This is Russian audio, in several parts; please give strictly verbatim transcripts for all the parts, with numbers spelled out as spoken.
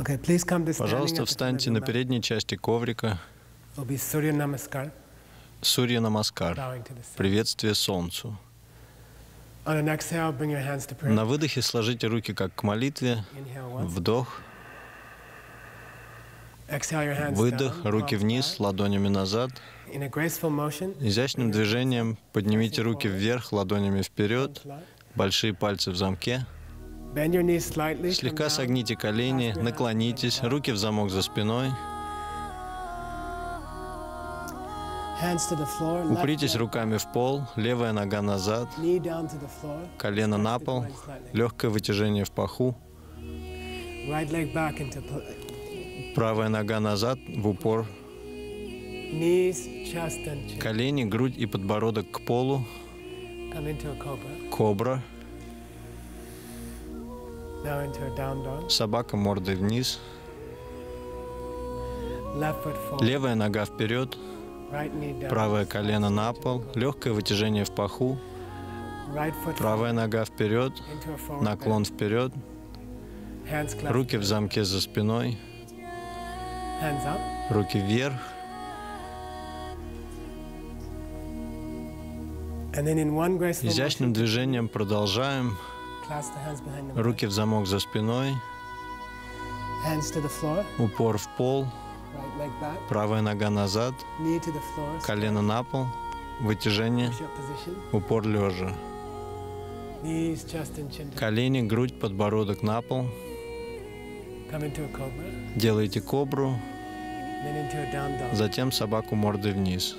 Пожалуйста, встаньте на передней части коврика. Сурья Намаскар. Приветствие Солнцу. На выдохе сложите руки как к молитве. Вдох. Выдох. Руки вниз, ладонями назад. Изящным движением поднимите руки вверх, ладонями вперед. Большие пальцы в замке. Слегка согните колени, наклонитесь, руки в замок за спиной. Упритесь руками в пол, левая нога назад, колено на пол, легкое вытяжение в паху. Правая нога назад, в упор. Колени, грудь и подбородок к полу. Кобра. Собака мордой вниз. Левая нога вперед. Правое колено на пол. Легкое вытяжение в паху. Правая нога вперед. Наклон вперед. Руки в замке за спиной. Руки вверх. Изящным движением продолжаем. Руки в замок за спиной. Упор в пол. Правая нога назад. Колено на пол. Вытяжение. Упор лежа. Колени, грудь, подбородок на пол. Делайте кобру. Затем собаку мордой вниз.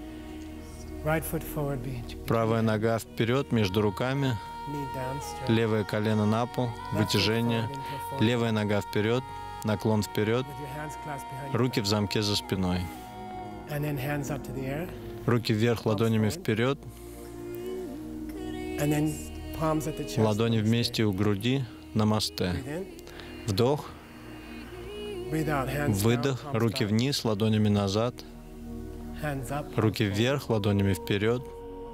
Правая нога вперед между руками. Левое колено на пол. Вытяжение. Левая нога вперед. Наклон вперед. Руки в замке за спиной. Руки вверх, ладонями вперед. Ладони вместе у груди. Намасте. Вдох. Выдох. Руки вниз, ладонями назад. Руки вверх, ладонями вперед.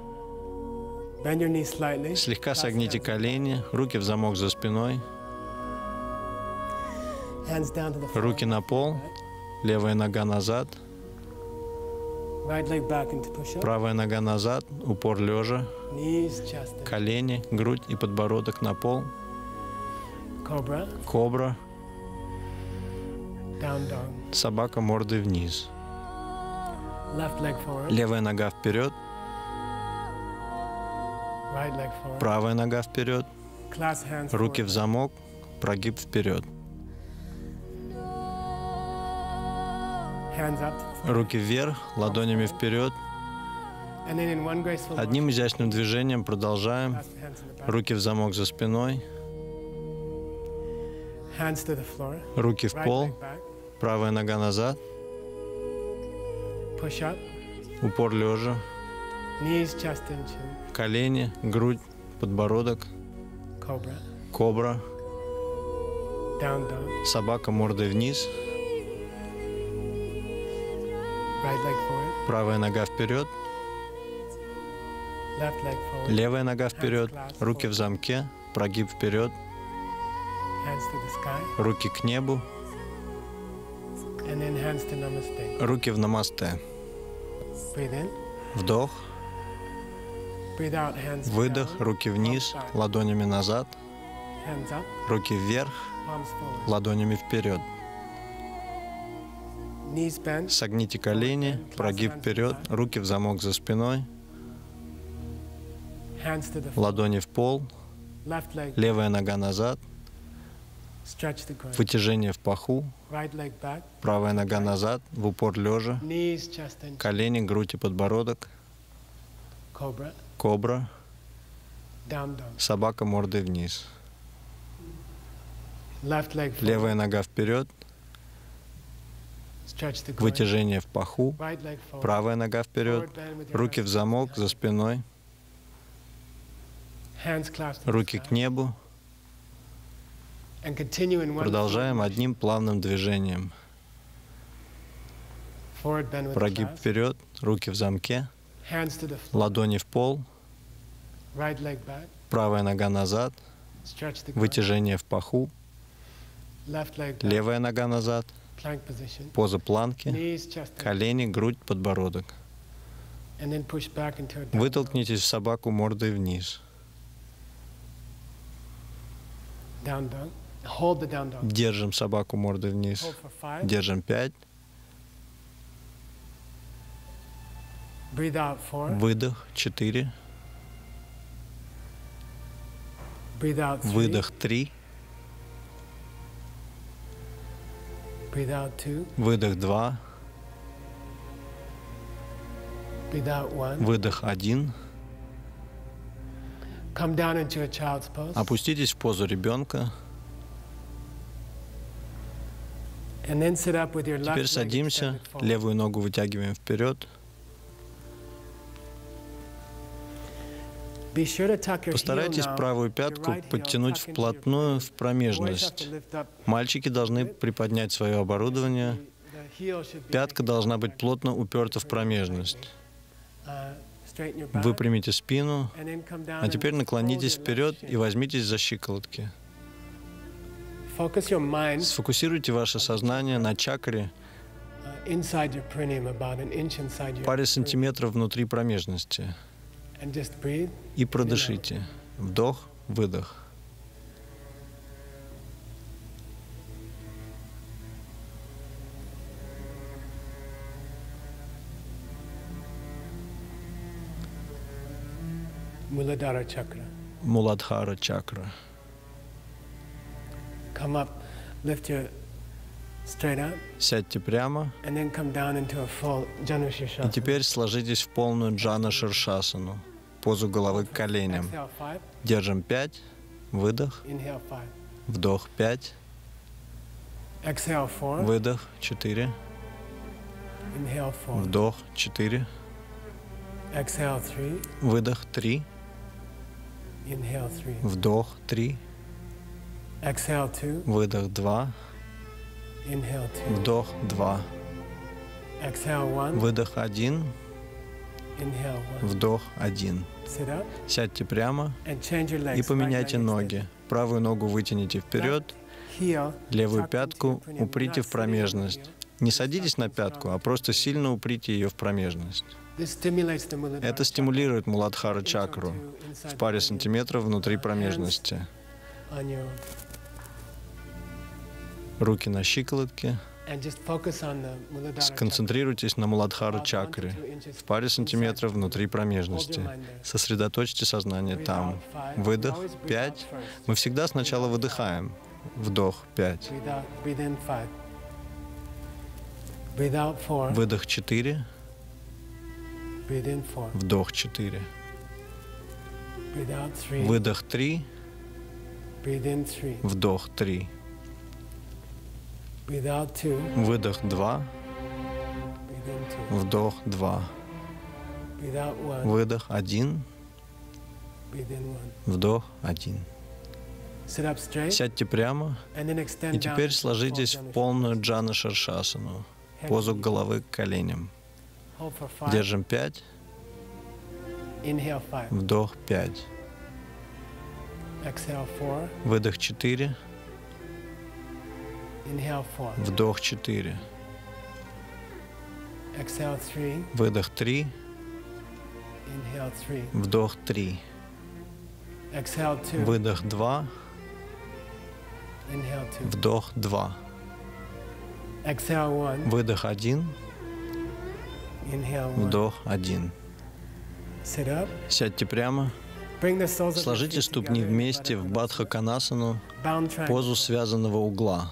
Слегка согните колени. Руки в замок за спиной. Руки на пол. Левая нога назад. Правая нога назад. Упор лежа. Колени, грудь и подбородок на пол. Кобра. Собака мордой вниз. Левая нога вперед. Правая нога вперед. Руки в замок. Прогиб вперед. Руки вверх, ладонями вперед. Одним изящным движением продолжаем. Руки в замок за спиной. Руки в пол. Правая нога назад. Упор лежа. Колени, грудь, подбородок. Кобра. Собака мордой вниз. Правая нога вперед. Левая нога вперед. Руки в замке. Прогиб вперед. Руки к небу. Руки в намасте. Вдох. Выдох. Руки вниз, ладонями назад. Руки вверх, ладонями вперед. Согните колени, прогиб вперед, руки в замок за спиной. Ладони в пол. Левая нога назад. Вытяжение в паху. Правая нога назад, в упор лежа. Колени, грудь и подбородок. Кобра. Собака мордой вниз. Левая нога вперед. Вытяжение в паху. Правая нога вперед. Руки в замок за спиной. Руки к небу. Продолжаем одним плавным движением. Прогиб вперед, руки в замке, ладони в пол, правая нога назад, вытяжение в паху, Левая нога назад. Поза планки. Колени, грудь, подбородок. Вытолкнитесь в собаку мордой вниз. Держим собаку мордой вниз. Держим пять. Выдох четыре. Выдох три. Выдох два. Выдох один. Опуститесь в позу ребенка. Теперь садимся, левую ногу вытягиваем вперед. Постарайтесь правую пятку подтянуть вплотную в промежность. Мальчики должны приподнять свое оборудование. Пятка должна быть плотно уперта в промежность. Выпрямите спину, а теперь наклонитесь вперед и возьмитесь за щиколотки. Сфокусируйте ваше сознание на чакре в паре сантиметров внутри промежности. И продышите. Вдох, выдох. Muladhara chakra. Муладхара чакра. Come up, lift your straight up. Сядьте прямо. And then come down into a full Janu Shirshasana. И теперь сложитесь в полную джана ширшасану, позу головы к коленям. Держим пять. Выдох. Inhale five. Вдох пять. Exhale four. Выдох четыре. Inhale four. Вдох четыре. Exhale three. Выдох три. Inhale three. Вдох три. Exhale two. Выдох два. Inhale two. Вдох два. Exhale one. Выдох один. Inhale one. Вдох один. Sit up. Сядьте прямо And change your legs. и поменяйте ноги. Правую ногу вытяните вперед, левую пятку уприте в промежность. Не садитесь на пятку, а просто сильно уприте ее в промежность. Это стимулирует Муладхара чакру в паре сантиметров внутри промежности. Руки на щиколотке. Сконцентрируйтесь на Муладхара чакре в паре сантиметров внутри промежности. Сосредоточьте сознание там. Выдох пять. Мы всегда сначала выдыхаем. Вдох пять. Выдох четыре. Вдох четыре. Выдох три. Вдох три. Выдох два. Вдох два. Выдох один. Вдох один. Сядьте прямо и теперь сложитесь в полную джана ширшасану, позу головы к коленям. Держим пять. Вдох пять. Выдох четыре. Вдох четыре. Выдох три. Вдох три. Выдох два. Вдох два. Выдох один. Вдох один. Сядьте прямо. Сложите ступни вместе в Бадха-конасану, позу связанного угла.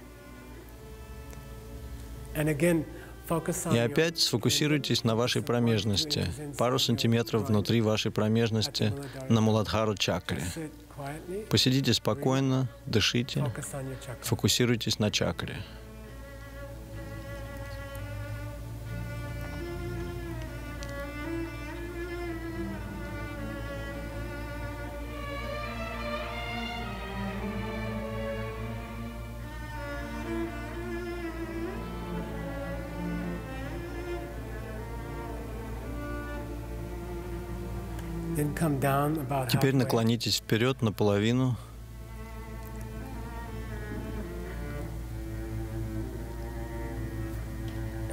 И опять сфокусируйтесь на вашей промежности, пару сантиметров внутри вашей промежности, на Муладхару чакре. Посидите спокойно, дышите, фокусируйтесь на чакре. Теперь наклонитесь вперед наполовину.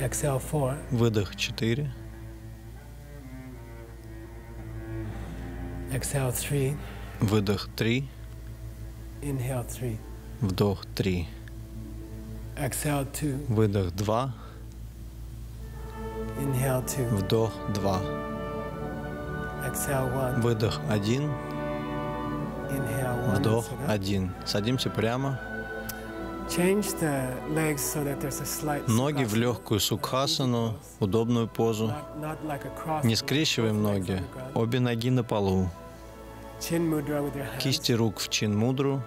Exhale four. Выдох четыре. Exhale three. Выдох три. Inhale three. Вдох три. Exhale two. Выдох два. Inhale two. Вдох два. Exhale one. Выдох один. Inhale one. Вдох один. Садимся прямо. Change the legs so that there's a slight Ноги в sukhasana. легкую сукхасану, удобную позу. Not, not like a cross. Не скрещиваем ноги. Обе ноги на полу. Chin mudra with your hands. Кисти рук в чин мудру.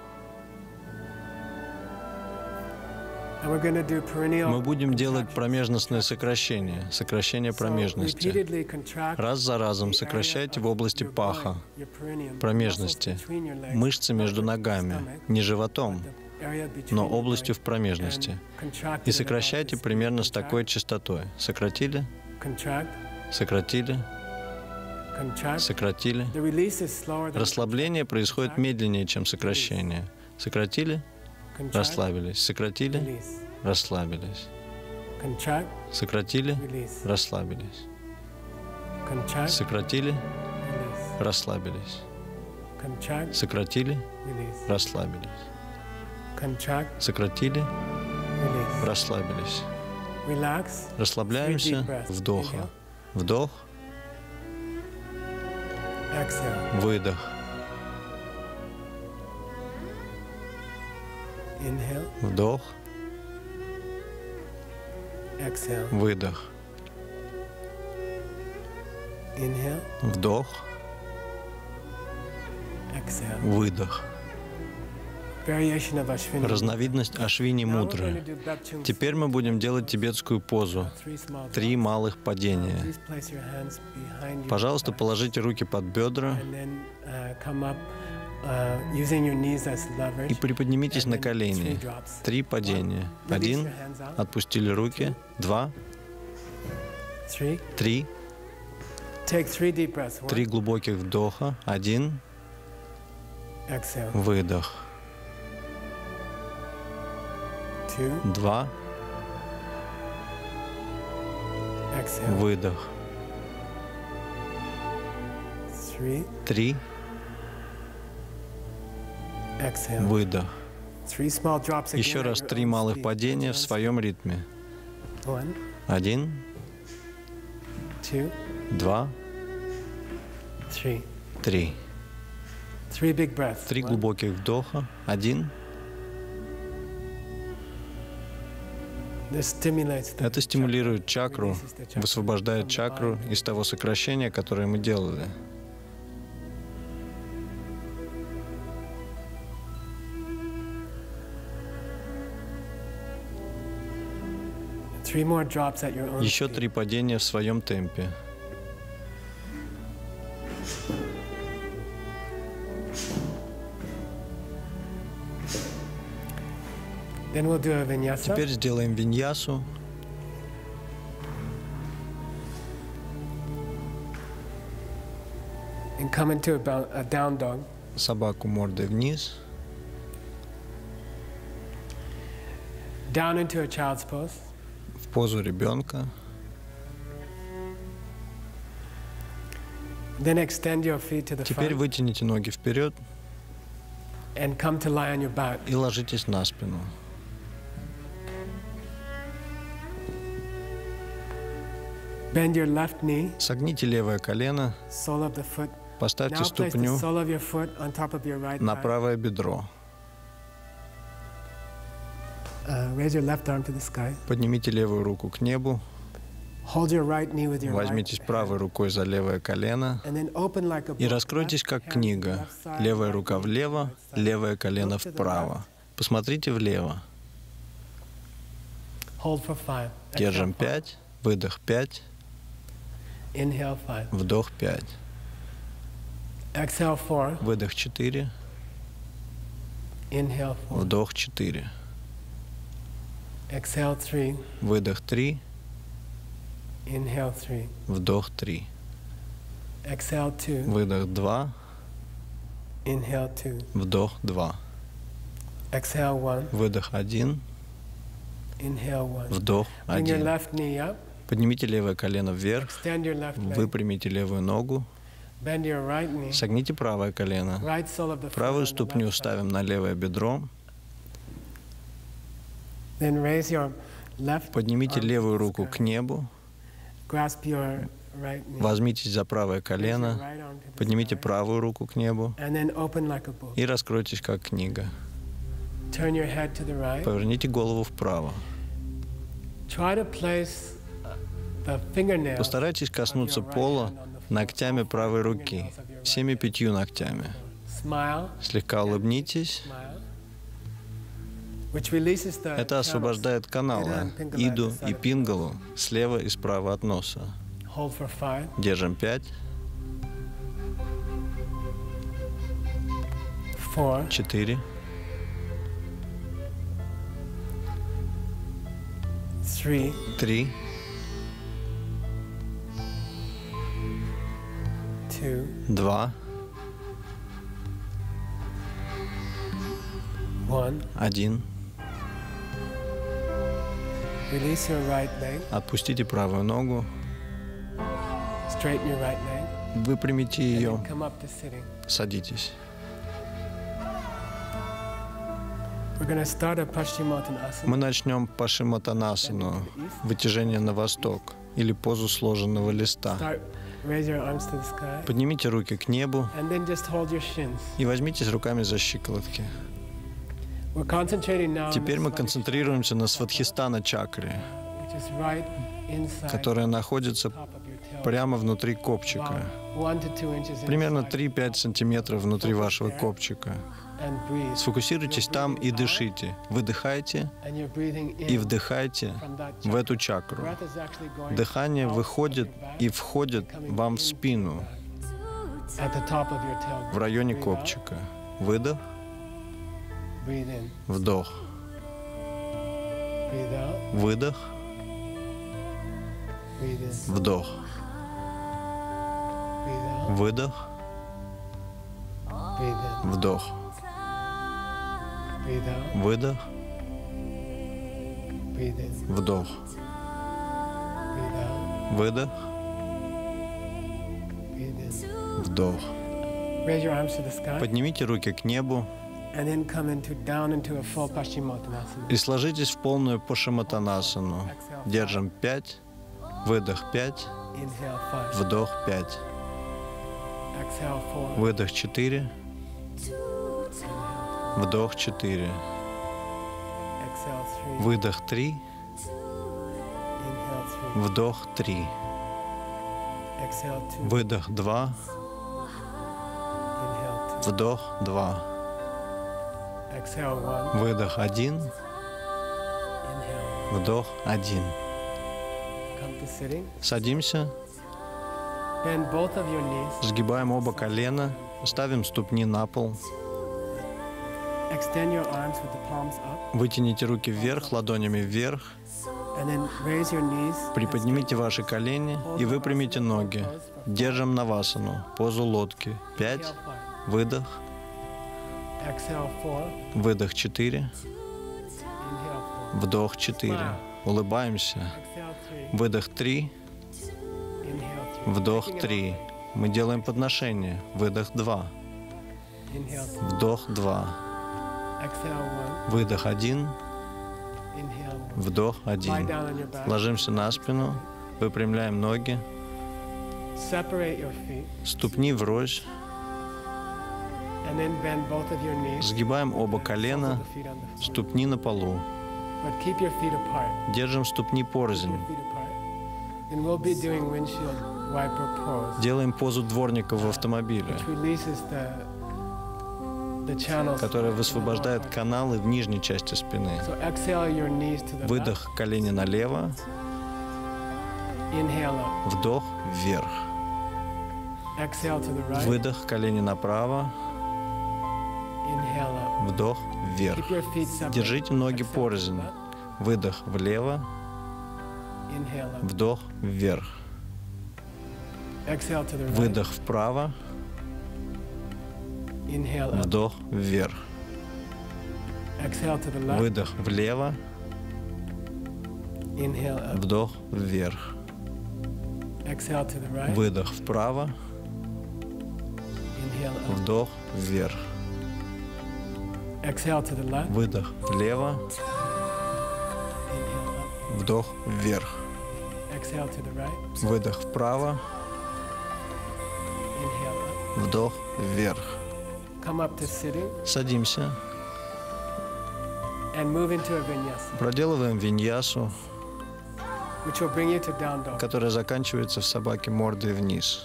And we're going to do perineal Мы будем делать contractions. промежностное сокращение, сокращение So промежности. repeatedly contract Раз за разом the area сокращайте of в области your паха, groin, your perineum, промежности, muscles between your legs, мышцы между not ногами, stomach, не животом, the area between но your областью legs, в промежности. and contract it И at сокращайте about this. примерно с Contract, такой частотой. Сократили, contract, сократили, contract. сократили. The release is slower than Расслабление происходит медленнее, чем сокращение. Сократили, contract, расслабились, сократили, release, расслабились, contract, сократили, release, расслабились, contract, сократили, release, расслабились, contract, сократили, release, расслабились, contract, сократили, release. расслабились. Relax. Расслабляемся, вдоха, вдох, Exhale. выдох, Inhale. вдох, Exhale. выдох, Inhale. вдох, Exhale. выдох. Variation of Ashwini. Разновидность Ашвини Now we're going to мудры. do Bapchung Теперь мы будем делать тибетскую позу. three small Три drops. малых падения. Please place your hands behind your Пожалуйста, back положите руки под бедра and then uh, come up uh, using your knees as leverage. и приподнимитесь and на then колени. three drops. Три падения. Release Один. your hands out. Отпустили руки. Два. Three. Три. Take three deep breaths. One. Три глубоких вдоха. Один. Exhale. Выдох. Two. Два. Exhale. Выдох. Three. Три. Exhale. Выдох. Three small drops again Еще at раз your три own малых speed. падения в своем ритме. One. Один. Two. Два. Three. Три. Three big breaths. Три One. глубоких вдоха. Один. This stimulates the Это стимулирует чакру, releases the chakra высвобождает from the чакру body. из того сокращения, которое мы делали. Three more drops at your own Еще speed. три падения в своем темпе. Then we'll do a vinyasa. Теперь сделаем виньясу. And come into a, bow- a down dog. Собаку мордой вниз. Down into a child's pose. В позу ребенка. Then extend your feet to the Теперь front вытяните ноги вперед and come to lie on your back. и ложитесь на спину. Bend your left knee, Согните левое колено, sole of the foot. поставьте Now place the ступню sole of your foot on top of your right на thigh. правое бедро. Uh, raise your left arm to the sky. Поднимите левую руку к небу. Hold your right knee with your right Возьмитесь hand. правой рукой за левое колено And then open like a и book. раскройтесь Left как hand to книга. left side, Левая right рука knee to влево, right side. левое колено Look to the вправо. left. Посмотрите влево. Hold for five. Держим Exhale, five. пять, выдох пять, Inhale five. вдох пять, Exhale four. выдох четыре, Inhale four. вдох четыре, Exhale three. выдох три, Inhale three. вдох три, Exhale two. выдох два, Inhale two. вдох два, Exhale one. выдох один, Вдох. Один. Поднимите левое колено вверх. Выпрямите левую ногу. Согните правое колено. Правую ступню ставим на левое бедро. Поднимите левую руку к небу. Возьмитесь за правое колено. Поднимите правую руку к небу. И раскройтесь, как книга. Поверните голову вправо. Постарайтесь коснуться пола ногтями правой руки, всеми пятью ногтями. Слегка улыбнитесь. Это освобождает каналы Иду и Пингалу слева и справа от носа. Держим пять. Четыре. Три. Два. Один. Отпустите правую ногу. Выпрямите ее. Садитесь. Мы начнем Пашиматанасану, вытяжение на восток, или позу сложенного листа. Поднимите руки к небу и возьмитесь руками за щиколотки. Теперь мы концентрируемся на Свадхистана чакре, которая находится прямо внутри копчика, примерно три-пять сантиметров внутри вашего копчика. Сфокусируйтесь там и дышите. Выдыхайте и вдыхайте в эту чакру. Дыхание выходит и входит вам в спину, в районе копчика. Выдох. Вдох. Выдох. Вдох. Выдох. Вдох. Выдох. Вдох. Выдох. Вдох. Поднимите руки к небу и сложитесь в полную Пашиматанасану. Держим пять. Выдох пять. Вдох пять. Выдох четыре. Вдох четыре. Выдох три. Вдох три. Выдох два. Вдох два. Выдох один. Вдох один. Садимся. Сгибаем оба колена. Ставим ступни на пол. Вытяните руки вверх, ладонями вверх. Приподнимите ваши колени и выпрямите ноги. Держим навасану, позу лодки. Пять. Выдох. Выдох четыре. Вдох четыре. Улыбаемся. Выдох три. Вдох три. Мы делаем подношение. Выдох два. Вдох два. Выдох один. Вдох один. Ложимся на спину. Выпрямляем ноги. Ступни врозь. Сгибаем оба колена. Ступни на полу. Держим ступни порознь. Делаем позу дворника в автомобиле, которая высвобождает каналы в нижней части спины. Выдох, колени налево. Вдох вверх. Выдох, колени направо. Вдох вверх. Держите ноги порознь. Выдох влево. Вдох вверх. Выдох вправо. Вдох вверх. Выдох влево. Вдох вверх. Выдох вправо. Вдох вверх. Выдох влево. Вдох вверх. Выдох вправо. Вдох вверх. Садимся. Проделываем виньясу, которая заканчивается в собаке мордой вниз.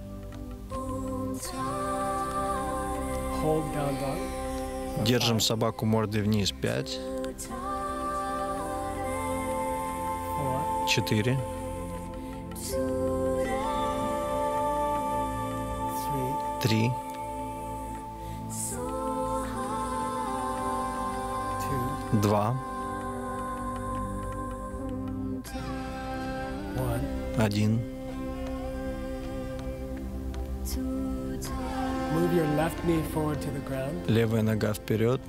Держим собаку мордой вниз. Пять. Четыре. Три. Два. Один. Левая нога вперед.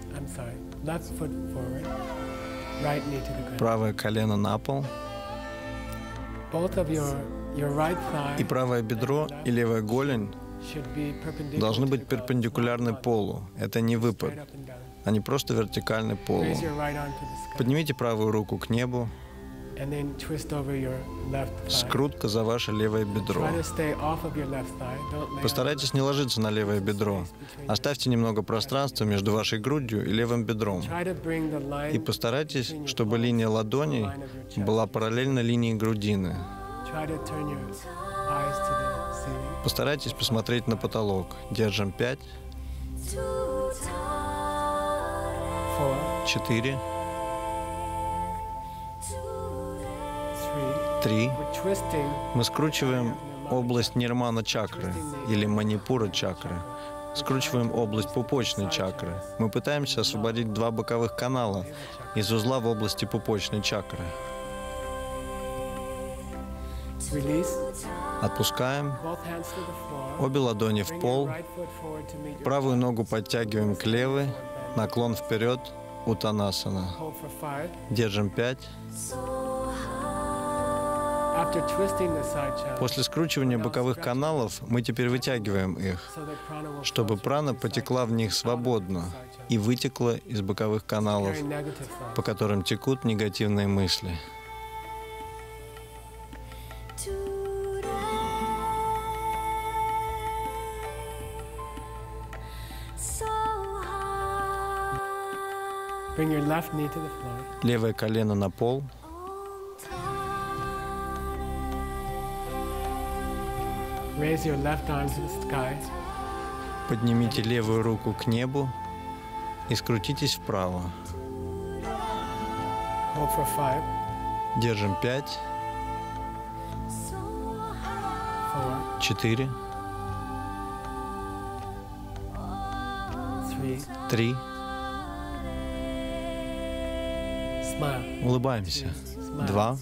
Правое колено на пол. И правое бедро и левая голень должны быть перпендикулярны полу. Это не выпад. Они просто вертикальны полу. Поднимите правую руку к небу. Скрутка за ваше левое бедро. Постарайтесь не ложиться на левое бедро. Оставьте немного пространства между вашей грудью и левым бедром. И постарайтесь, чтобы линия ладоней была параллельна линии грудины. Постарайтесь посмотреть на потолок. Держим пять. Четыре. Три. Мы скручиваем область нирмана чакры или манипура чакры. Скручиваем область пупочной чакры. Мы пытаемся освободить два боковых канала из узла в области пупочной чакры. Отпускаем. Обе ладони в пол. Правую ногу подтягиваем к левой. Наклон вперед. Утанасана. Держим пять. После скручивания боковых каналов мы теперь вытягиваем их, чтобы прана потекла в них свободно и вытекла из боковых каналов, по которым текут негативные мысли. Левое колено на пол. Поднимите левую руку к небу и скрутитесь вправо. Держим пять. Четыре. Три. Улыбаемся. Два.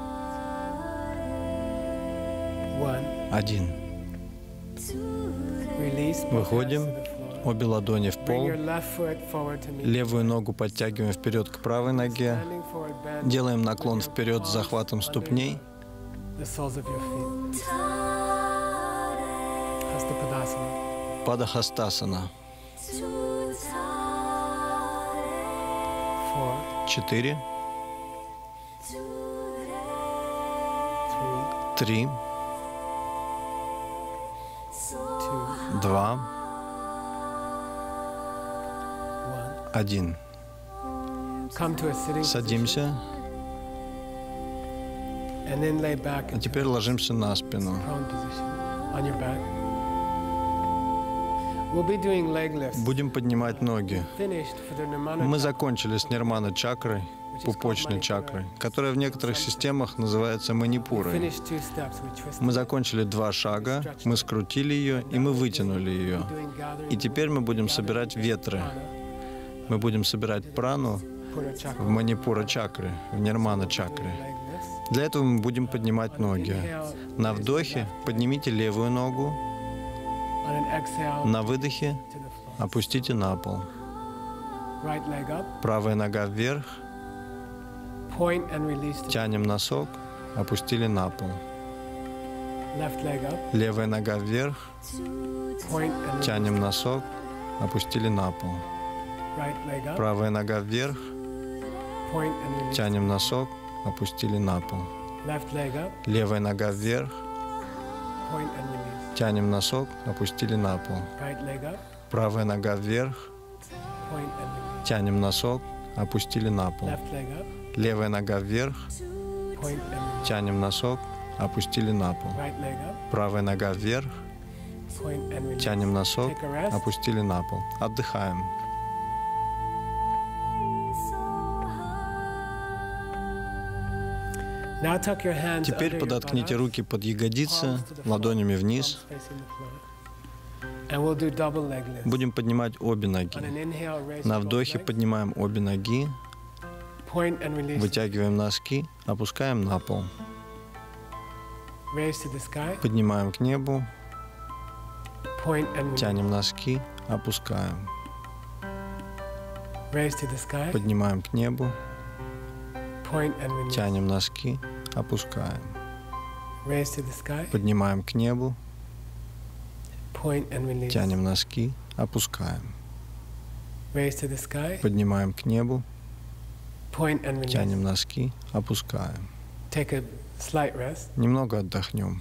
Один. Выходим. Обе ладони в пол. Левую ногу подтягиваем вперед к правой ноге. Делаем наклон вперед с захватом ступней. Падахастасана. Четыре. Три. Два. Один. Садимся. А теперь ложимся на спину. Будем поднимать ноги. Мы закончили с нирмана чакрой, пупочной чакрой, которая в некоторых системах называется манипурой. Мы закончили два шага, мы скрутили ее и мы вытянули ее. И теперь мы будем собирать ветры. Мы будем собирать прану в манипура чакры, в нирмана чакры. Для этого мы будем поднимать ноги. На вдохе поднимите левую ногу. На выдохе опустите на пол. Правая нога вверх. Point and release the Тянем носок, опустили на пол. left leg up. Левая нога вверх, Point and тянем носок, опустили на пол. right leg up. Правая нога вверх, Point and release. тянем носок, опустили на пол. Left leg up. Левая нога вверх, Point and release. тянем носок, опустили на пол. Right leg up. Правая нога вверх, Point and release. тянем носок, опустили на пол. Left leg up. Левая нога вверх, Point and release. тянем носок, опустили на пол. Right leg up. Правая нога вверх, Point and release. тянем носок, Take a rest. опустили на пол. Отдыхаем. Now tuck your hands Теперь under your подоткните buttocks, руки под ягодицы, palms to the floor, ладонями вниз. palms facing the floor. And we'll do double leg lifts. Будем поднимать обе On ноги. an inhale, raise На both вдохе legs. поднимаем обе ноги, Point and release. вытягиваем носки, опускаем на пол. Raise to the sky. Поднимаем к небу, Point and release. тянем носки, опускаем. Raise to the sky. Поднимаем к небу, Point and release. тянем носки, опускаем. Raise to the sky. Поднимаем к небу, Point and release. тянем носки, опускаем. Raise to the sky. Поднимаем к небу, Point and release. тянем носки, опускаем. Take a slight rest. Немного отдохнем.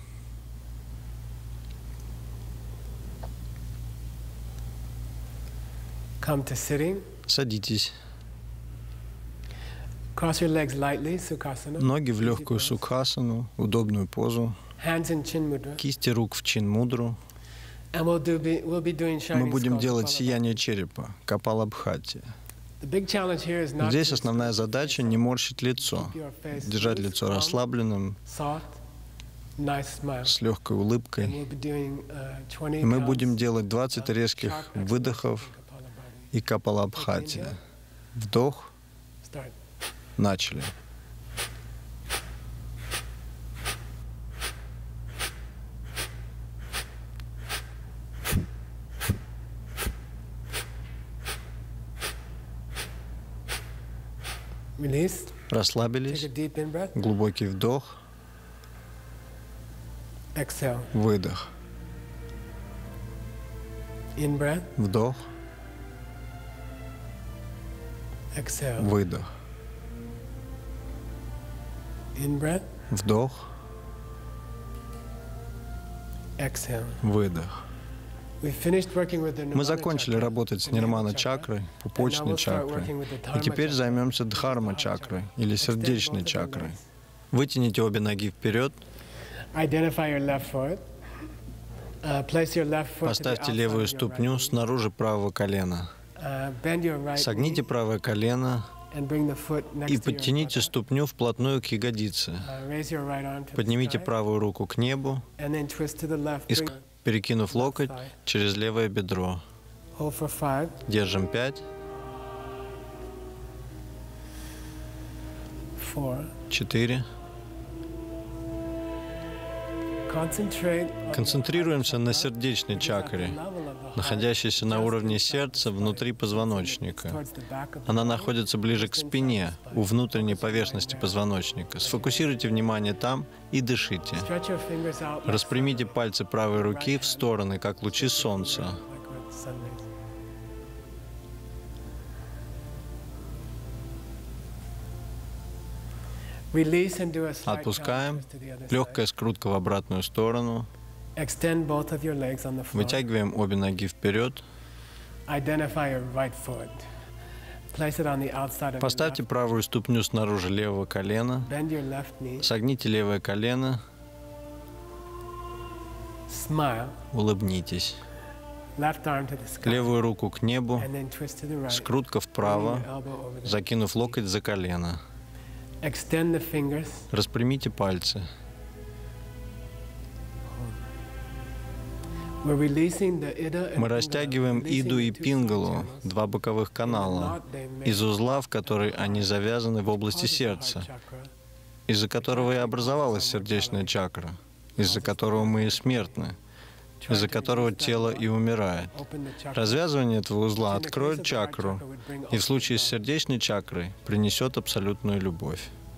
Come to sitting. Садитесь. Cross your legs lightly, Sukhasana. Ноги в Easy легкую pose. сукхасану, удобную позу. Hands in chin mudra. Кисти рук в чин мудру. And we'll do be, we'll be doing Мы shining будем skull, делать Kapalabhati. сияние черепа, капалабхати. The big challenge here is not Здесь to основная squeeze the задача face не up. морщить лицо, Keep your face держать loose, лицо calm, расслабленным, soft, nice smile. с легкой And улыбкой. we'll be doing, uh, twenty И мы counts будем делать of двадцать резких sharp exhalations выдохов in Kapalabhati. и капалабхати. Вдох, Start. начали. Release. Take Расслабились, a deep in breath. глубокий вдох, Exhale. выдох, In breath. вдох, Exhale. выдох, In breath. вдох, Exhale. выдох. We finished working with the Мы Nirvana закончили chakra, работать с the нирмана Nirvana chakra. чакрой, And now пупочной we'll start чакрой. working with the И Dharma теперь chakra, займемся the дхарма Heart чакрой chakra. или Extend сердечной both of your чакрой. legs. Вытяните обе ноги вперед, Identify your left foot. Uh, place your left foot to the поставьте outside левую of your ступню right knee. снаружи правого колена. Uh, bend your right Согните knee правое колено and bring the foot next и to your подтяните buttock. ступню вплотную к ягодице. Uh, raise your right arm to the Поднимите sky, правую руку к небу and then twist to the left. и, Bring- ск- перекинув локоть через левое бедро. Hold for five, Держим пять, four. четыре. Concentrate on Концентрируемся на the сердечной chakra, чакре, which is at the level of the heart, находящейся на just уровне inside сердца the внутри spine. позвоночника. Towards the back of the Она body. находится ближе к спине, у внутренней поверхности позвоночника. Сфокусируйте внимание там и дышите. Stretch your fingers out like Распрямите пальцы правой руки в стороны, как лучи солнца. like with sun rays. Release and do a slight Отпускаем. twist to the other Легкая side. скрутка в обратную сторону. Extend both of your legs on the floor. Вытягиваем обе ноги вперед. Identify your right foot. Place it on the outside of Поставьте your left. правую ступню снаружи левого колена. Bend your left knee. Согните левое колено. Smile. Улыбнитесь. Left arm to the sky. Левую руку к небу. And then twist to the right. Скрутка Bring вправо, your elbow over the- закинув локоть за колено. Extend the fingers. Распрямите пальцы. We're releasing the Ida and Мы Pingala, растягиваем releasing Иду the и two Пингалу, channels. два боковых канала, из узла, в который они завязаны в области сердца, из-за которого и образовалась сердечная чакра, из-за которого мы и смертны, из-за которого тело и умирает. Развязывание этого узла откроет чакру, и в случае с сердечной чакрой принесет абсолютную любовь.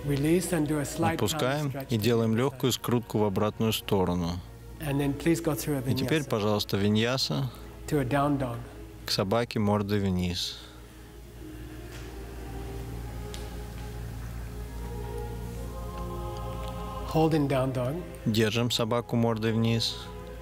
Отпускаем и делаем легкую скрутку в обратную сторону. И теперь, пожалуйста, виньяса к собаке мордой вниз. Держим собаку мордой вниз.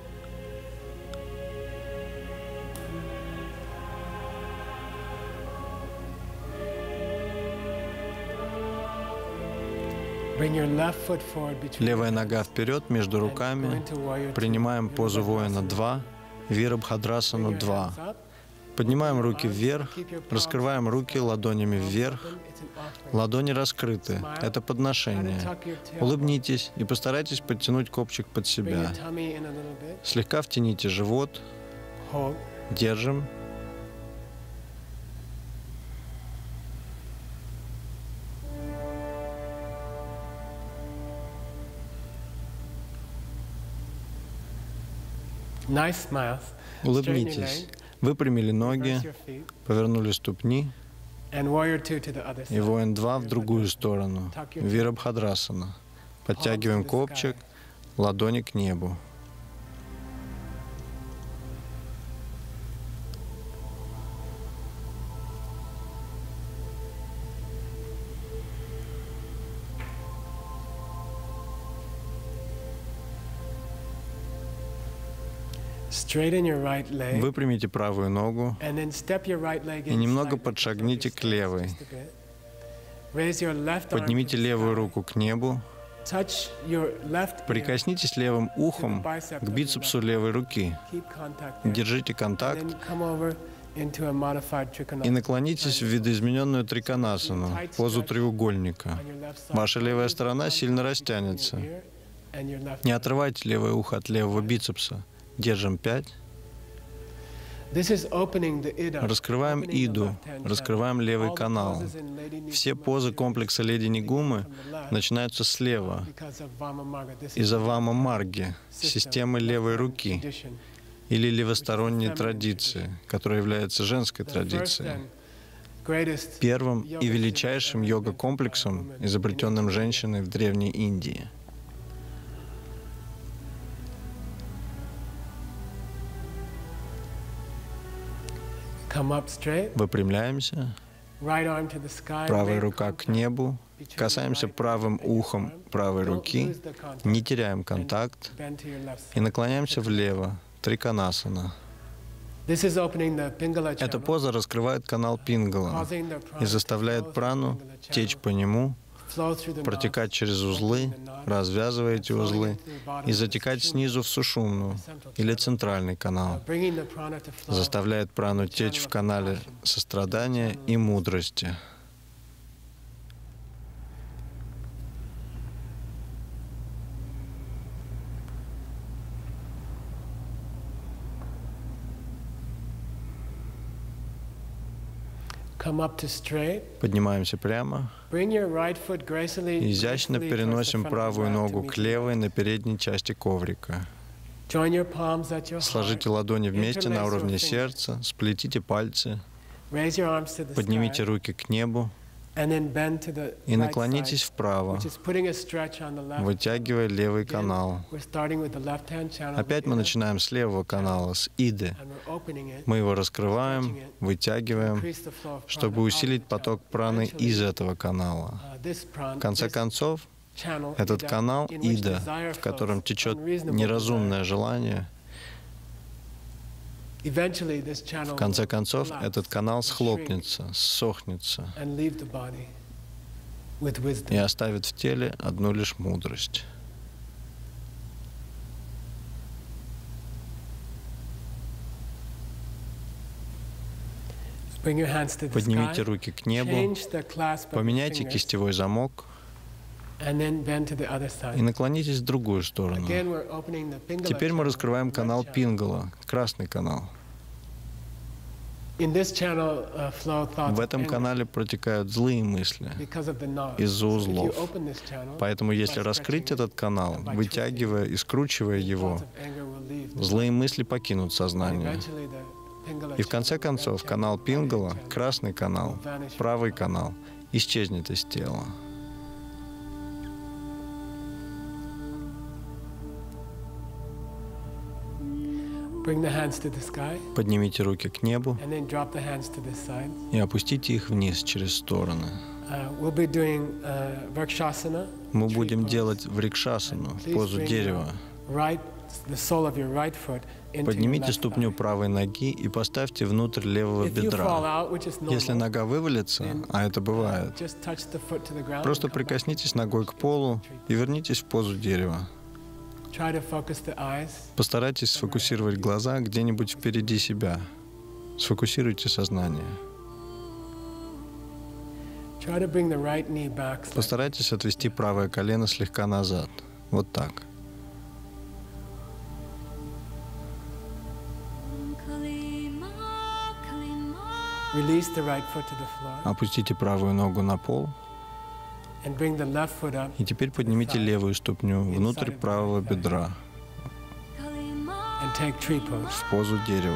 Левая нога вперед между руками. Принимаем позу воина два, Вирабхадрасану два. Поднимаем руки вверх, раскрываем руки ладонями вверх. Ладони раскрыты. Это подношение. Улыбнитесь и постарайтесь подтянуть копчик под себя. Слегка втяните живот. Держим. Улыбнитесь. Выпрямили ноги, повернули ступни. И воин два в другую сторону. Вирабхадрасана. Подтягиваем копчик, ладони к небу. Выпрямите правую ногу и немного подшагните к левой. Поднимите левую руку к небу. Прикоснитесь левым ухом к бицепсу левой руки. Держите контакт и наклонитесь в видоизмененную триконасану, позу треугольника. Ваша левая сторона сильно растянется. Не отрывайте левое ухо от левого бицепса. Держим пять. Раскрываем иду, раскрываем левый канал. Все позы комплекса Леди Нигумы начинаются слева, из-за вама-марги, системы левой руки или левосторонней традиции, которая является женской традицией. Первым и величайшим йога-комплексом, изобретенным женщиной в Древней Индии. Выпрямляемся. Правая рука к небу. Касаемся правым ухом правой руки. Не теряем контакт. И наклоняемся влево. Триконасана. Эта поза раскрывает канал Пингала и заставляет прану течь по нему, протекать через узлы, развязывая эти узлы, и затекать снизу в сушумну или центральный канал. Заставляет прану течь в канале сострадания и мудрости. Поднимаемся прямо. Изящно переносим правую ногу к левой на передней части коврика. Сложите ладони вместе на уровне сердца, сплетите пальцы, поднимите руки к небу и наклонитесь вправо, вытягивая левый канал. Опять мы начинаем с левого канала, с иды. Мы его раскрываем, вытягиваем, чтобы усилить поток праны из этого канала. В конце концов, этот канал ида, в котором течет неразумное желание, в конце концов, этот канал схлопнется, ссохнется и оставит в теле одну лишь мудрость. Поднимите руки к небу, поменяйте кистевой замок и наклонитесь в другую сторону. Теперь мы раскрываем канал Пингала, красный канал. В этом канале протекают злые мысли из-за узлов. Поэтому если раскрыть этот канал, вытягивая и скручивая его, злые мысли покинут сознание. И в конце концов канал Пингала, красный канал, правый канал, исчезнет из тела. Bring the hands to the sky. Поднимите руки к небу And then drop the hands to the sides. и опустите их вниз через стороны. Uh, we'll be doing uh, Vrikshasana. Мы будем делать врикшасану, позу дерева. Right, the sole of your right foot into Поднимите your left ступню thigh. правой ноги и поставьте внутрь левого If you fall бедра. out, which is normal, Если нога вывалится, а это бывает, just touch the foot to the ground просто and come back. прикоснитесь ногой к полу и вернитесь в позу дерева. Try to focus the eyes. Постарайтесь сфокусировать глаза где-нибудь впереди себя. Сфокусируйте сознание. Try to bring the right knee back. slightly. Постарайтесь отвести правое колено слегка назад. Вот так. Release the right foot to the floor Опустите правую ногу на пол and bring the left foot up и теперь поднимите левую ступню внутрь правого бедра and take tree pose. в позу дерева.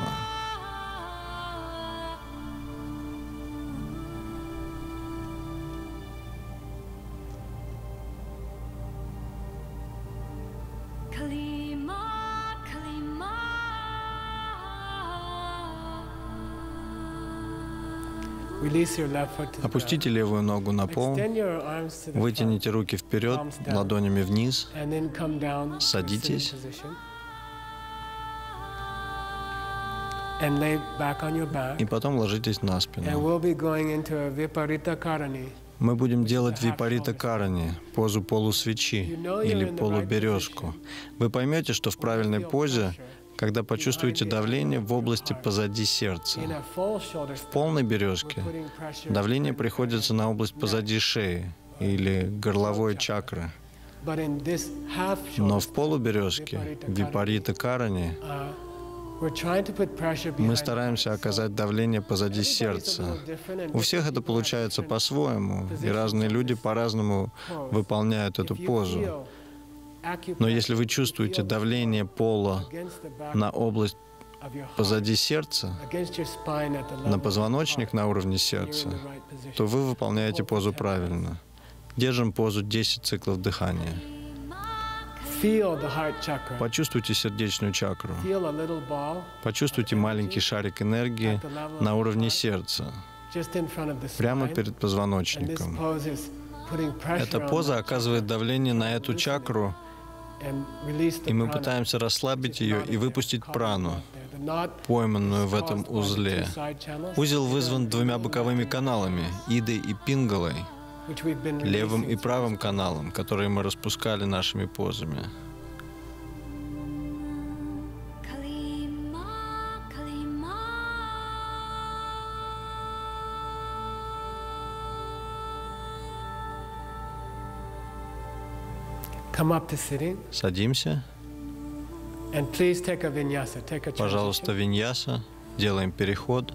Release your left foot to the ground. Опустите левую ногу на пол, Extend your arms to the front вытяните руки вперед, ладонями вниз, and then come down to Садитесь. sitting position. And lay back on your back. и потом ложитесь на And спину. we'll be going into a Viparita Karani. Мы будем делать випарита карани, позу полусвечи или полуберезку. Вы поймете, что в правильной позе, когда почувствуете давление в области позади сердца. In a full shoulder В stretch, полной we're березке putting pressure. давление приходится на область позади шеи или горловой чакры. But in this half Но shoulder в полуберезке, випарита карани, uh, we're trying to put pressure мы behind стараемся оказать давление позади сердца. У всех это получается по-своему, и разные люди по-разному выполняют эту позу. Но если вы чувствуете давление пола на область позади сердца, на позвоночник на уровне сердца, то вы выполняете позу правильно. Держим позу десять циклов дыхания. Почувствуйте сердечную чакру. Почувствуйте маленький шарик энергии на уровне сердца, прямо перед позвоночником. Эта поза оказывает давление на эту чакру, и мы пытаемся расслабить ее и выпустить прану, пойманную в этом узле. Узел вызван двумя боковыми каналами, идой и пингалой, левым и правым каналом, которые мы распускали нашими позами. Come up to sitting, Садимся. and please take a vinyasa. Take a Пожалуйста, transition. виньяса. Делаем переход.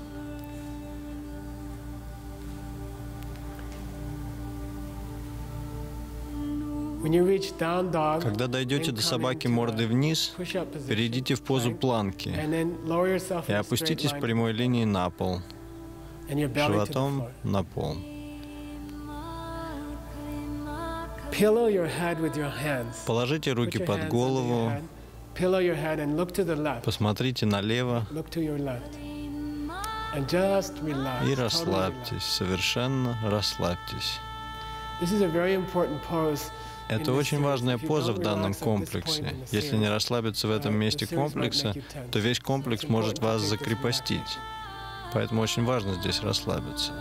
When you reach down dog, Когда дойдете then до come собаки into a мордой вниз, push-up position, перейдите в позу right? планки And then lower yourself и in a straight опуститесь line, прямой линией на пол, and your belly to the животом floor. на пол. Pillow your head with your hands. Положите Put руки your под hands under your голову, head. Pillow your head and look to the left. посмотрите налево Look to your left. And just relax. и totally relax. расслабьтесь, совершенно расслабьтесь. This is a very important pose. Это очень важная поза в данном комплексе. Если не расслабиться в этом месте комплекса, то весь комплекс может вас закрепостить. Поэтому очень важно здесь расслабиться.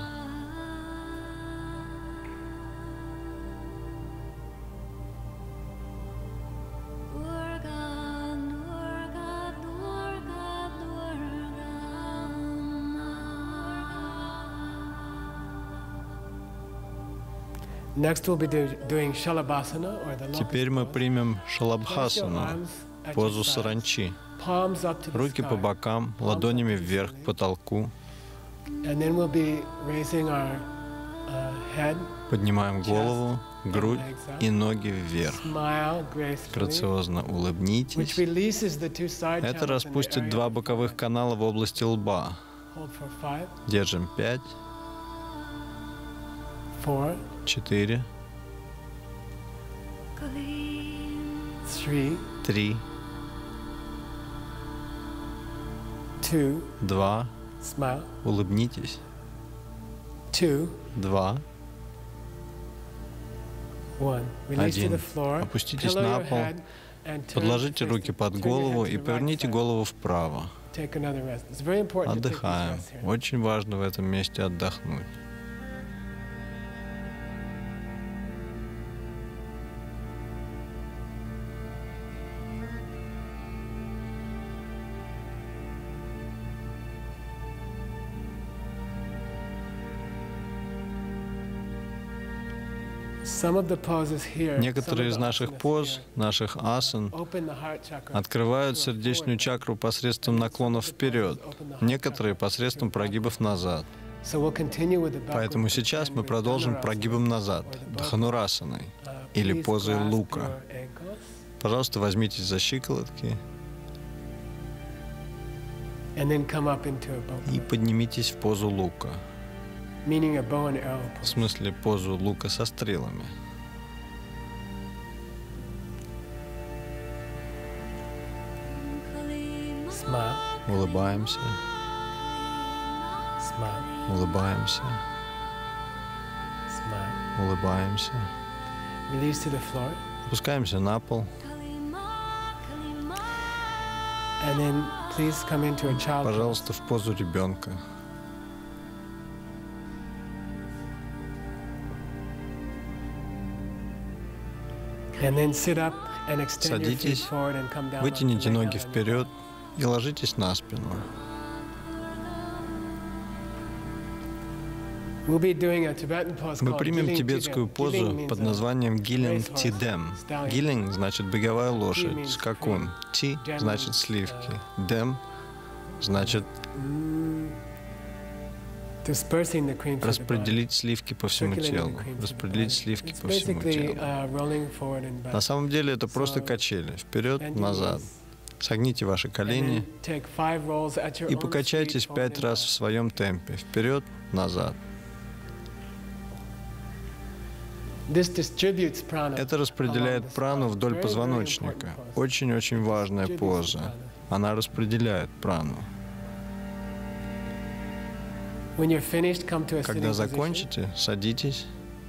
Next we'll be do, doing Shalabhasana or the Теперь мы locust pose. примем Place your шалабхасану, arms at позу your sides. саранчи. Palms up to the Руки по sky. бокам, ладонями вверх к потолку. And then we'll be raising our uh, head, Поднимаем голову, грудь и ноги вверх. smile gracefully, Грациозно which улыбнитесь. releases the two side Это channels in the распустит area два of the боковых forehead. канала в области лба. Hold for five, Держим пять, four, четыре, three, три, Two. Два. Smile. Улыбнитесь. Two. Два. One. Release to the Один. floor. Опуститесь Pillow на your пол. head and turn Подложите face руки to- под turn your голову head to и the right поверните side. голову вправо. Take another rest. It's very important to take these Отдыхаем. rests here. Очень важно в этом месте отдохнуть. Some of the poses here, Некоторые из some of the наших asanas поз, here, наших асан, open the heart chakra открывают through a сердечную forward чакру посредством наклонов вперед, некоторые посредством прогибов назад. So we'll continue with the backward Поэтому сейчас bend мы with продолжим Dhanurasana, прогибом назад, or the дханурасаной, Uh, или please позой grasp лука. your ankles Пожалуйста, возьмитесь за щиколотки and then come up into a bow и pose, поднимитесь в позу лука, meaning a bow and arrow в pose. смысле позу лука со стрелами. Smile, Улыбаемся, smile, улыбаемся, smile. улыбаемся. Release to the floor, Опускаемся на пол. and then please come into a child pose. Пожалуйста, в позу ребенка. And then sit up and extend your feet Садитесь, forward and come down. вытяните onto the ноги ground. вперед и ложитесь на спину. We'll be doing a Tibetan pose Мы called примем Giling тибетскую Tidem. позу Giling means под a- названием гилинг racehorse, тидем. stallion. Гилинг значит беговая лошадь, means скакун. Ти Gem значит means, сливки. Дем значит dispersing the cream through the body. распределить сливки по всему Circulating the телу. cream through the Распределить body. сливки It's по всему basically, телу. uh, rolling forward and back. На самом деле это просто So, качели. Вперед, bend your назад. knees, Согните ваши and колени then take five rolls at your и own покачайтесь speed, пять forward and раз back. в своем темпе. Вперед, назад. This distributes prana Это along распределяет the прану spine. вдоль Very, very позвоночника. important pose. Очень-очень важная Distributes поза. prana. Она распределяет прану. When you're finished, come to a Когда sitting position. закончите, садитесь.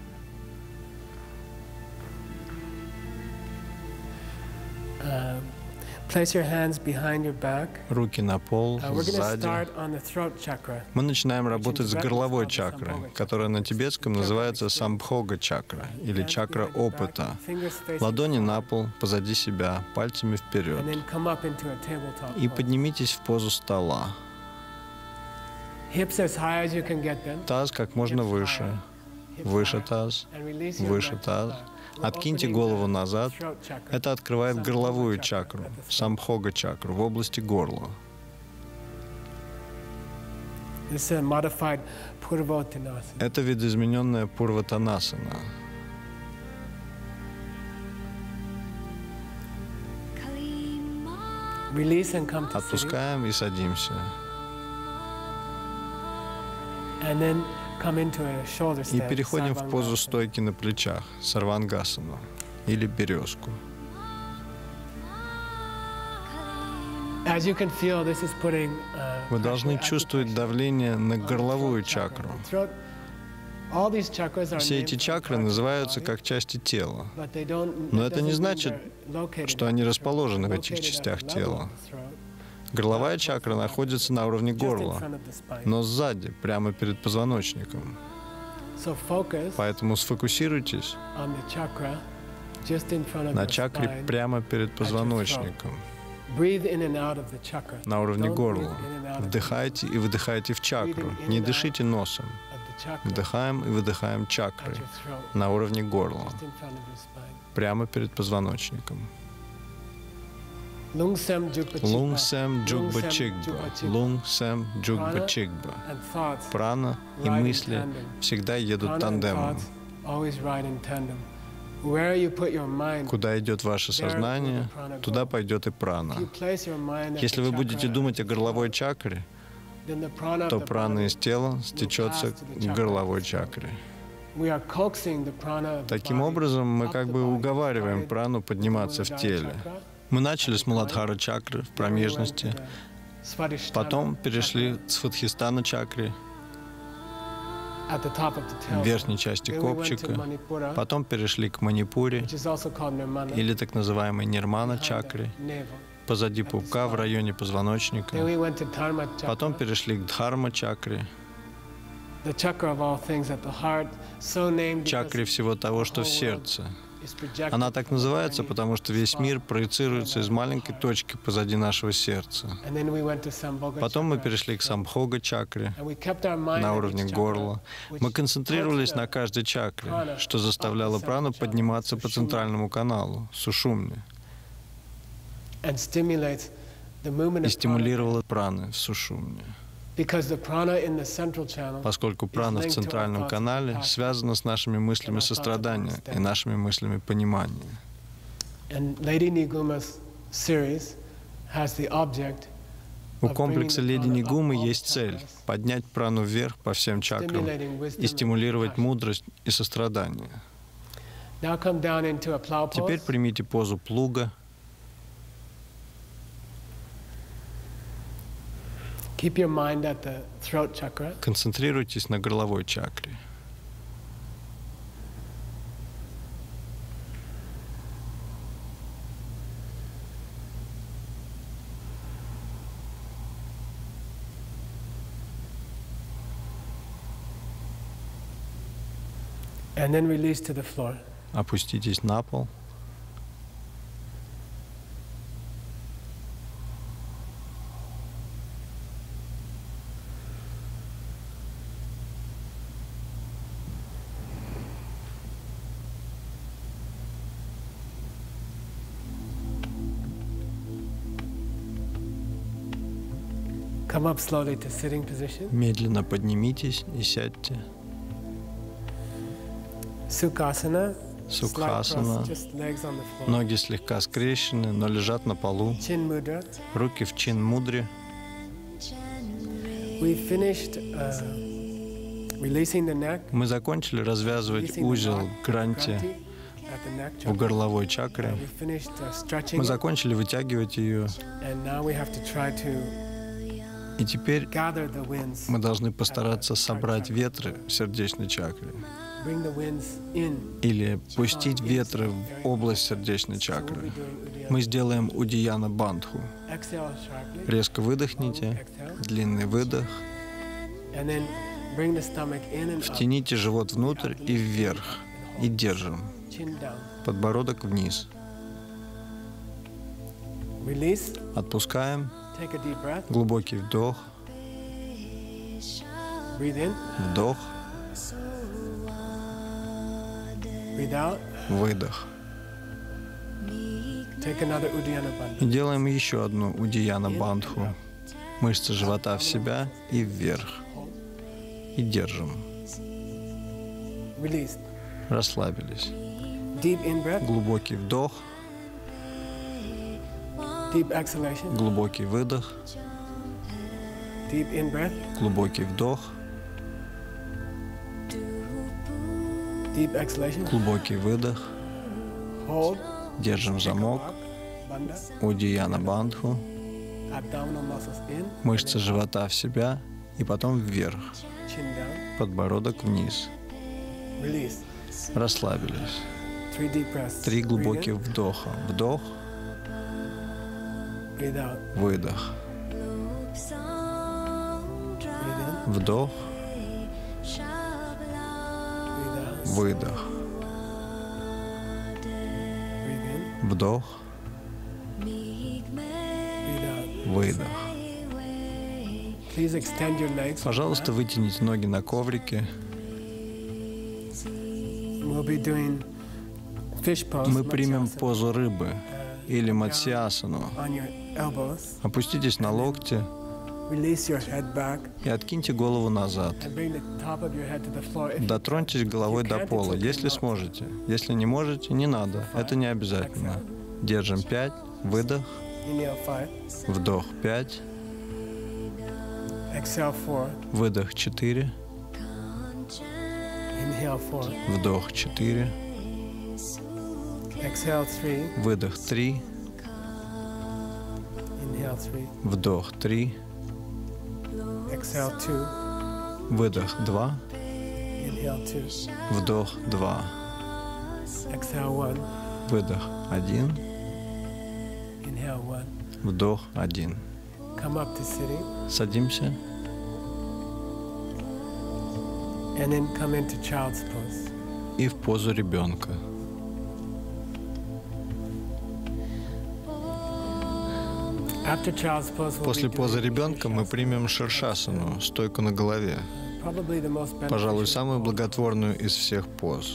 Um, place your hands behind your back. Руки на пол, Uh, we're going to сзади. start on the throat chakra. Мы начинаем работать с горловой чакрой, которая на тибетском называется самбхога чакра или чакра опыта. Fingers facing Ладони forward, на пол, позади себя, пальцами and вперед. then come up into a tabletop И pose. поднимитесь в позу стола. Hips as high as you can get them. Таз как можно выше. Hips Выше higher. таз, And release your выше neck to таз. the back. We're Откиньте opening голову the назад. throat chakra. Это открывает горловую Sambhoga чакру, chakra at the throat. самбхога чакру, в области горла. This is a modified Purvottanasana. Это видоизмененная Пурватанасана. Release and come to sitting. Отпускаем и садимся. And then come into a shoulder И stand. переходим в позу Sarvangasana. стойки на плечах, сарвангасану или березку. As you can feel, this is putting, uh, Вы должны pressure, чувствовать acupressure давление на on the горловую throat chakra. чакру. The throat- all these chakras are Все named эти for чакры parts of the называются body, как части тела, but they don't- но that это не doesn't mean значит, they're located что at они the throat. расположены в They're этих located at частях the level тела. of the throat, Горловая чакра находится на уровне just in горла, front of the spine. но сзади, прямо перед позвоночником. So focus Поэтому сфокусируйтесь on the chakra just in front of на the чакре spine. прямо перед позвоночником, Breathe in and out of the chakra. на уровне Don't горла. breathe in and out of the- Вдыхайте и выдыхайте в чакру. Не дышите носом. of the chakra Вдыхаем и выдыхаем at чакры your throat, на уровне горла, just in front of your spine. прямо перед позвоночником. Lung Sem Jukpa Chikpa. Лунг сэм джукба Lung Sem чикба. Jukpa Chikpa. Лунг сэм джукба Prana чикба. And thoughts Прана и ride in мысли tandem. всегда едут Prana and тандемом. thoughts always ride in tandem. Where you put your mind, Куда идет ваше сознание, туда пойдет и if прана. you place your mind at Если the вы будете chakra, думать о горловой чакре, then the prana of то the прана body из тела will стечется pass to the к chakra горловой of the throat. чакре. We are coaxing the prana of the Таким body образом, мы up как the бы body. уговариваем Started прану подниматься в with the теле. chakra, Мы начали с Муладхара чакры в then we went to промежности, the Свадhisthana Потом перешли к Свадхистана чакре, at the top of the в tail. верхней части Then we went to копчика. Manipura, Потом перешли к Манипуре, which is also called Nirmana, или так называемой Нирмана чакре, navel. позади пупка в районе Then позвоночника. we went to Dharma Потом chakra, перешли к Дхарма чакре, the chakra of all things at the heart, so named because чакре всего того, что в сердце. it's projected Она так from the называется, tiny потому что весь мир spot. проецируется из маленькой точки позади нашего сердца. And then we went to Sambhoga Потом мы chakra, перешли к Самбхога чакре, and we kept our mind на on уровне each chakra, горла. Мы which концентрировались puts на the каждой чакре, prana что up заставляло the прану central chakra, подниматься по Sushumna, центральному каналу, сушумне, and stimulates the movement и of prana, стимулировало праны в сушумне. because the prana in the central channel Поскольку прана в центральном канале связана с нашими мыслями сострадания и нашими мыслями понимания. and Lady Niguma's series has the object У комплекса Леди Нигумы есть цель — поднять прану вверх по всем чакрам stimulating wisdom и стимулировать and compassion. мудрость и сострадание. Now come down into a plow Теперь pose. примите позу плуга. Keep your mind at the throat chakra. Концентрируйтесь на горловой чакре. And then release to the floor. Опуститесь на пол. Come up slowly to sitting position. Медленно поднимитесь и сядьте. Sukhasana. Slight Сукхасана. cross, just legs on the floor. Ноги слегка скрещены, но лежат на полу. Chin mudra. Руки в чин мудре. We finished uh, releasing the neck. Мы закончили развязывать Releasing the узел knot, гранти granthi at the neck в chakra. горловой чакре. We finished uh, stretching Мы it, закончили вытягивать ее. and now we have to try to И теперь gather the winds. мы должны постараться собрать ветры в сердечной чакре. Bring the winds in. Или пустить ветры в область сердечной So we'll чакры. be doing Uddiyana. Мы сделаем Удияна Бандху. Exhale sharply. Резко выдохните, Exhale. длинный выдох. And then bring the stomach in and up. Втяните живот внутрь и вверх. И держим. Chin down. Подбородок вниз. Release. Отпускаем. Take a deep breath. Глубокий вдох. Breathe in. Вдох. Breathe out. Выдох. Take another Uddiyana И Bandha. делаем еще одну Удияна Бандху. Мышцы живота в себя и вверх. И держим. Release. Расслабились. Deep in breath. Глубокий вдох. Deep exhalation. Глубокий выдох. Deep in breath. Глубокий вдох. Deep exhalation. Глубокий выдох. Hold. Держим замок. Bandha. Удияна Бандху. Abdominal muscles in. Мышцы живота в себя и потом вверх. Chin down. Подбородок вниз. Release. Расслабились. Three deep breaths. Три Breathe глубоких in. вдоха. Вдох, Breathe out. выдох. Breathe in. Вдох, Breathe out. выдох. Breathe in. Вдох, Breathe out. выдох. Please extend your legs. Пожалуйста, вытяните ноги на коврике. We'll be doing fish pose. Мы примем Matsuyasana, позу рыбы или матсиасану. on your elbows. Опуститесь на локти Release your head back и откиньте голову назад. and bring the top of your head to the floor. If Дотроньтесь головой до пола, если сможете. Если не можете, не надо. Это не обязательно. Держим пять. Выдох. inhale five, Вдох пять. exhale four, Выдох четыре. inhale four, Вдох четыре. exhale three, Выдох три. inhale Вдох три. Выдох два. Вдох два. Выдох один. Вдох один. Садимся. И в позу ребенка. После позы ребенка мы примем ширшасану, стойку на голове. Пожалуй, самую благотворную из всех поз.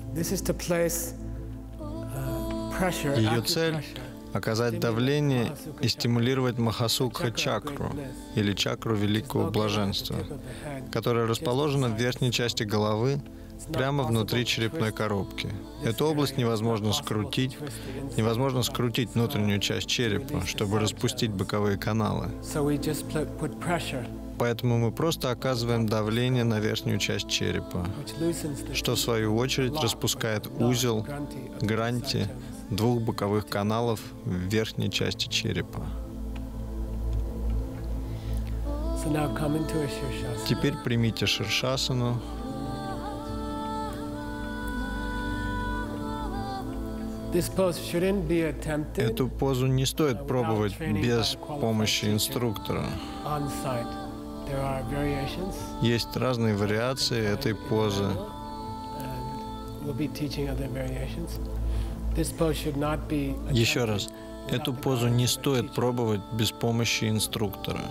Ее цель — оказать давление и стимулировать махасукха чакру, или чакру великого блаженства, которая расположена в верхней части головы, прямо внутри черепной коробки. Эту область невозможно скрутить, невозможно скрутить внутреннюю часть черепа, чтобы распустить боковые каналы. Поэтому мы просто оказываем давление на верхнюю часть черепа, что в свою очередь распускает узел гранти двух боковых каналов в верхней части черепа. Теперь примите ширшасану. Эту позу не стоит пробовать без помощи инструктора. Есть разные вариации этой позы. Еще раз, эту позу не стоит пробовать без помощи инструктора.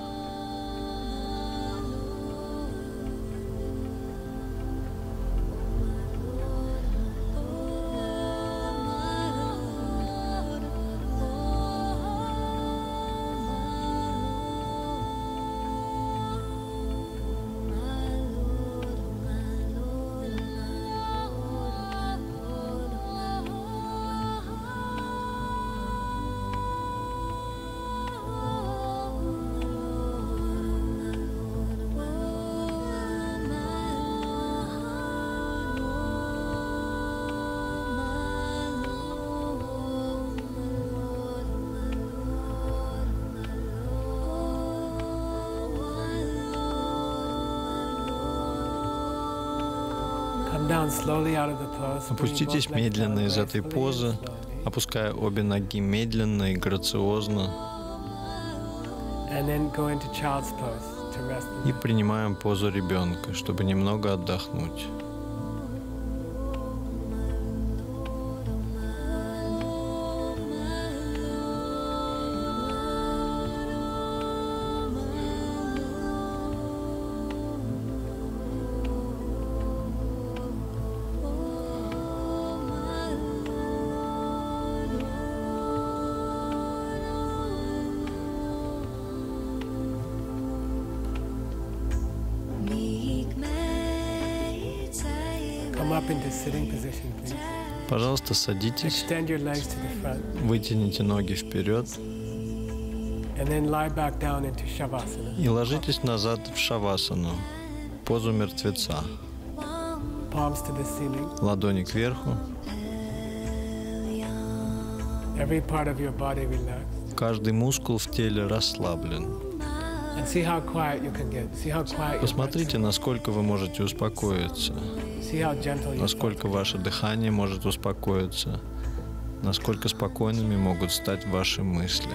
Опуститесь медленно из этой позы, опуская обе ноги медленно и грациозно. И принимаем позу ребенка, чтобы немного отдохнуть. Пожалуйста, садитесь, вытяните ноги вперед и ложитесь назад в шавасану, позу мертвеца. Ладони кверху. Каждый мускул в теле расслаблен. Посмотрите, насколько вы можете успокоиться, насколько ваше дыхание может успокоиться, насколько спокойными могут стать ваши мысли.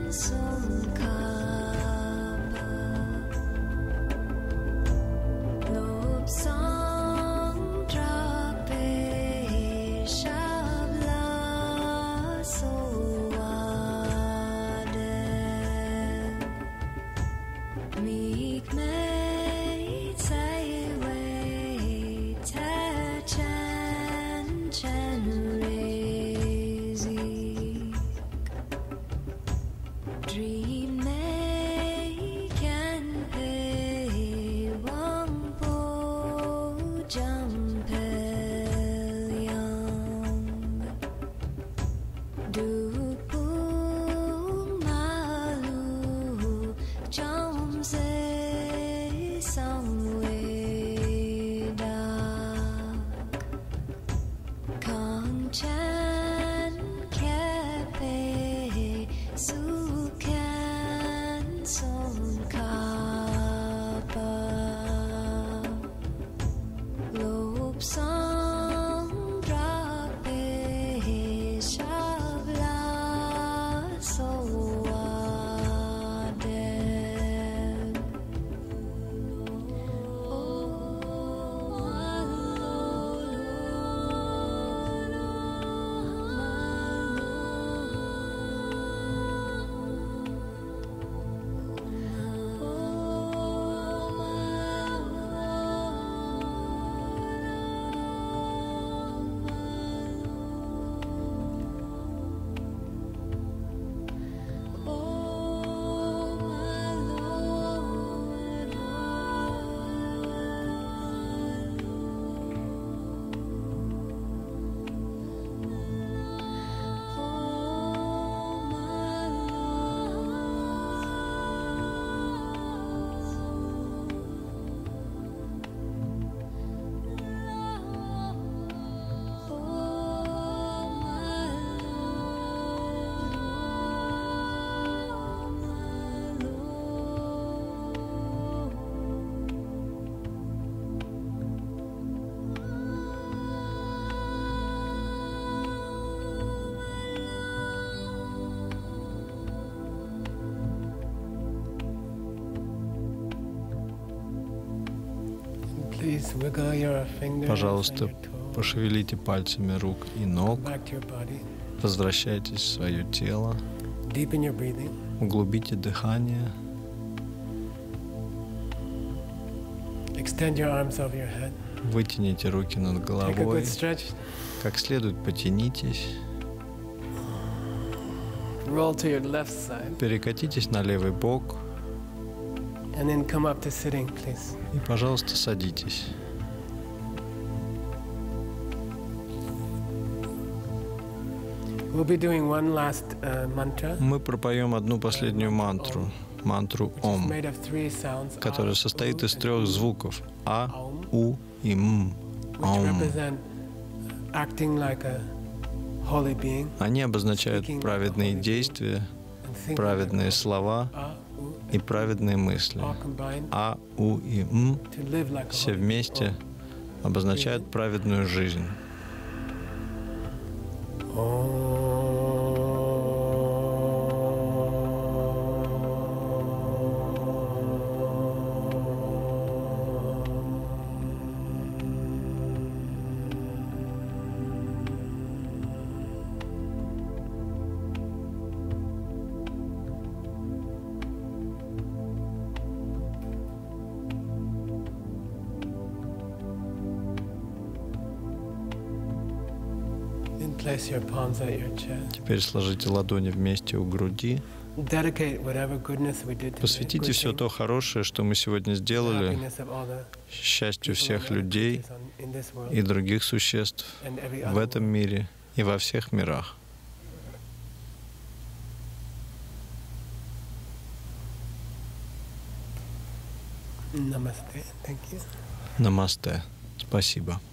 Пожалуйста, пошевелите пальцами рук и ног. Возвращайтесь в свое тело. Углубите дыхание. Вытяните руки над головой. Как следует потянитесь. Перекатитесь на левый бок. И, пожалуйста, садитесь. Мы пропоем одну последнюю мантру, мантру Ом, которая состоит из трех звуков А, У и М. Ом. Они обозначают праведные действия, праведные слова и праведные мысли. А, У и М все вместе обозначают праведную жизнь. Теперь сложите ладони вместе у груди. Посвятите все то хорошее, что мы сегодня сделали, счастью всех людей и других существ в этом мире и во всех мирах. Намасте. Спасибо.